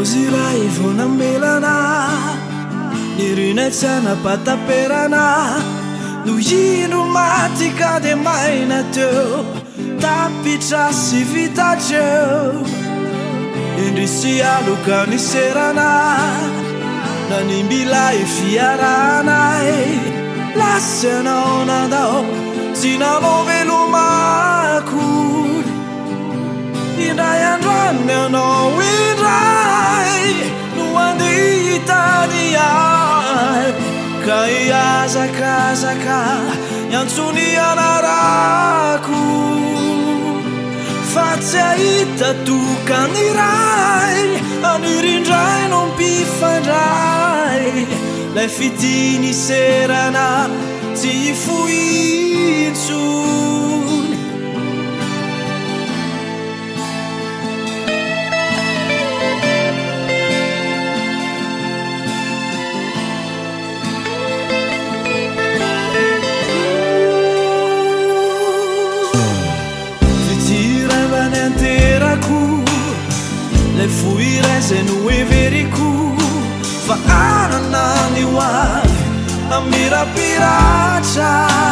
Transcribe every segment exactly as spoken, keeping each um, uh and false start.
zirai vonamelana nirinetsana pataperana no ino maty ka de maina teo tapitra sy vitatreo indrisy aloka ny serana na ny milay fiarana e lasy anao nandao tsy nanao velomakory indray androany anao indray no andeha tany ahy ka iazakazaka iantsony anarako fa tsy ahita tokany iray anirindray no mpifandray lay fitiny serana tsy foitsony le fuire se nu everiku fa anana ni wave amira piracha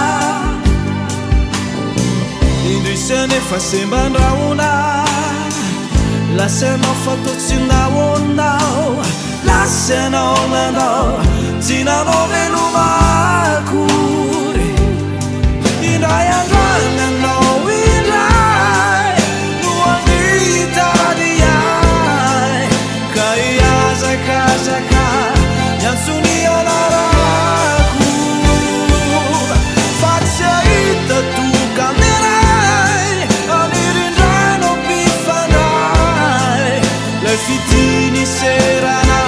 indri se ne fa sembra una la se no fatto cinna onda la se no no cina no veluma curi indai andana no indai no anita kazaka yansuni anaraku fatsiaita tukanerai anirindrai no pifanai le fitini serana